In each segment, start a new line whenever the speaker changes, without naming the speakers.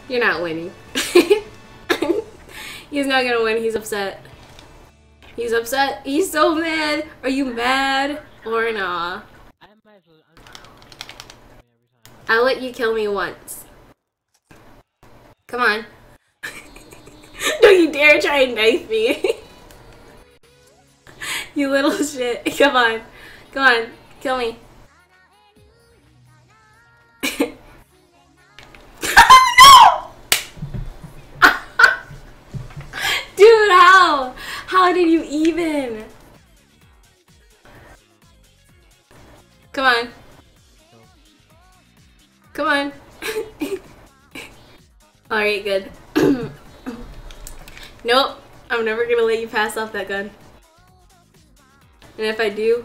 You're not winning. He's not gonna win. He's upset. He's upset. He's so mad. Are you mad or nah? I'll let you kill me once. Come on. Don't you dare try and knife me. You little shit. Come on. Come on. Kill me. No! Dude, how? How did you even? Come on. Come on. Alright, good. Nope. I'm never gonna let you pass off that gun. And if I do,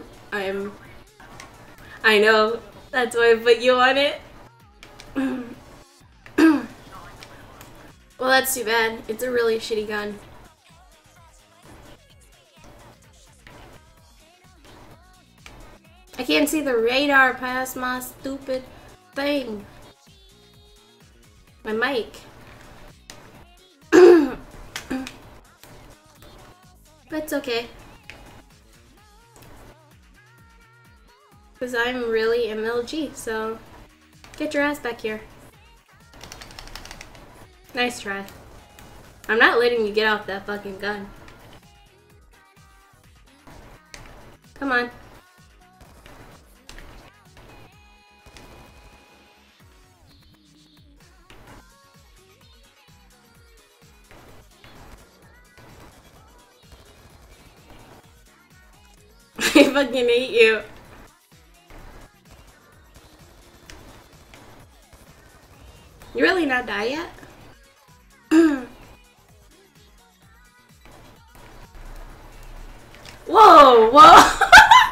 I know. That's why I put you on it. Well, that's too bad. It's a really shitty gun. I can't see the radar past my stupid thing. My mic. But it's okay. Because I'm really MLG, so get your ass back here. Nice try. I'm not letting you get off that fucking gun. Come on. I fucking hate you. You really not die yet? Whoa, whoa!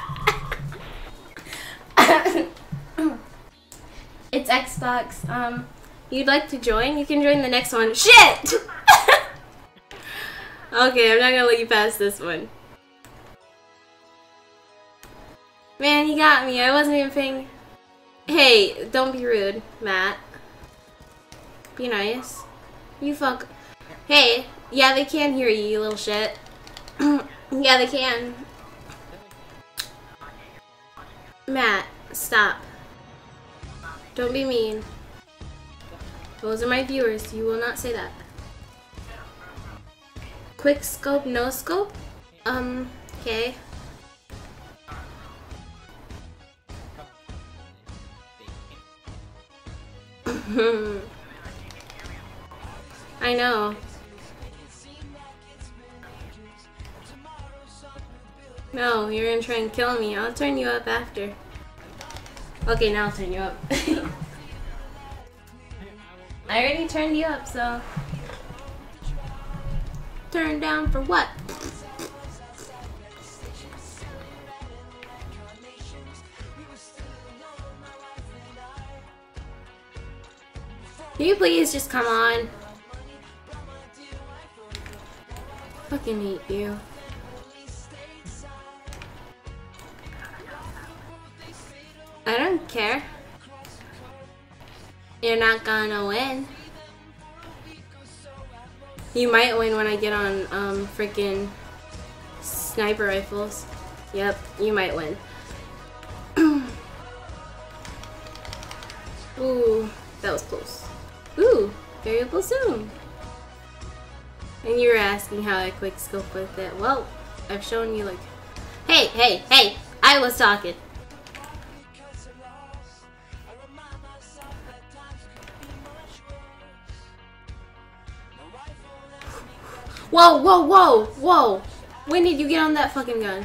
It's Xbox. You'd like to join? You can join the next one. Shit! Okay, I'm not gonna let you pass this one. Man, you got me. I wasn't even paying. Hey, don't be rude, Matt. Be nice. You fuck. Hey, yeah, they can hear you, you little shit. Yeah, they can. Matt, stop. Don't be mean. Those are my viewers. You will not say that. Quick scope, no scope? Okay. I know. No, you're gonna try and kill me. I'll turn you up after. Okay, now I'll turn you up. I already turned you up, so... Turn down for what? Can you please just come on? Fucking hate you. I don't care. You're not gonna win. You might win when I get on freaking sniper rifles. Yep, you might win. Ooh, that was close. Ooh, variable zoom. And you were asking how I quick scope with it. Well, I've shown you like... Hey, hey, hey! I was talking. Whoa, whoa, whoa, whoa! When did you get on that fucking gun?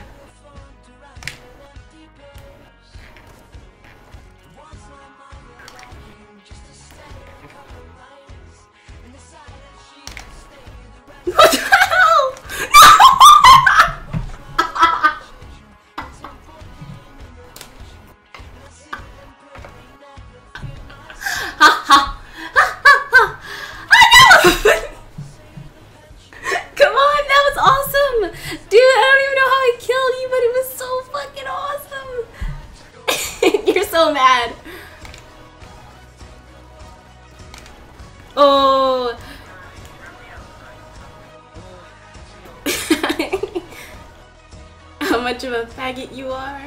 What the hell? Come on, that was awesome! Dude, I don't even know how I killed you, but it was so fucking awesome! You're so mad. Oh. much of a faggot you are.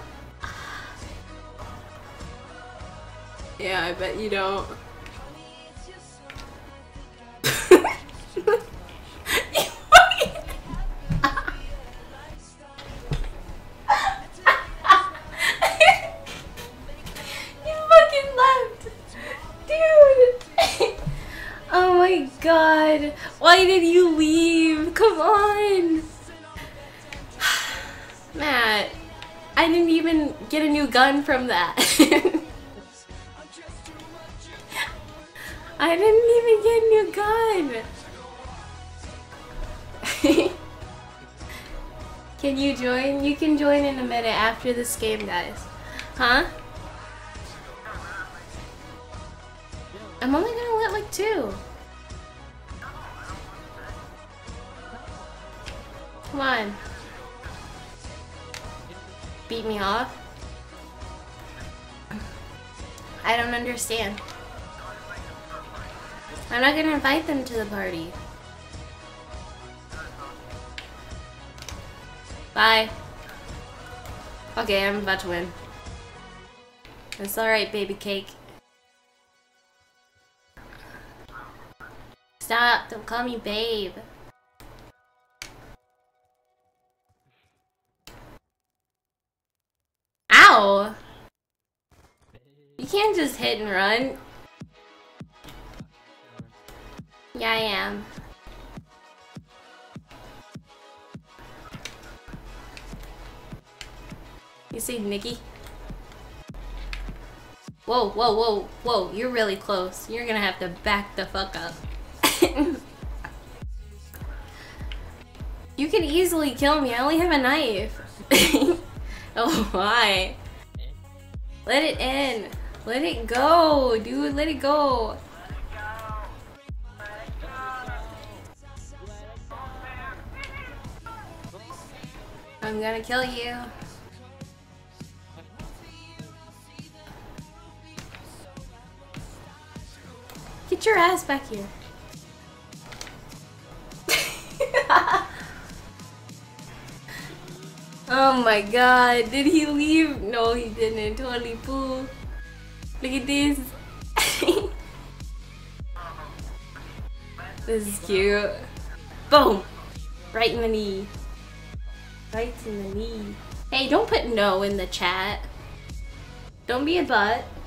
Yeah, I bet you don't. Oh my god. Why did you leave? Come on. Matt, I didn't even get a new gun from that. I didn't even get a new gun. Can you join? You can join in a minute after this game, guys. Huh? I'm only gonna let like 2. Come on. Beat me off? I don't understand. I'm not gonna invite them to the party. Bye. Okay, I'm about to win. It's alright, baby cake. Stop, don't call me babe. Ow! You can't just hit and run. Yeah, I am. You see Nikki? Whoa, whoa, whoa, whoa, you're really close. You're gonna have to back the fuck up. You can easily kill me, I only have a knife. Oh, why? Let it in. Let it go, dude, let it go. I'm gonna kill you. Get your ass back here. Oh my god, did he leave? No, he didn't. Totally fool. Look at this. This is cute. Boom! Right in the knee. Right in the knee. Hey, don't put no in the chat. Don't be a butt.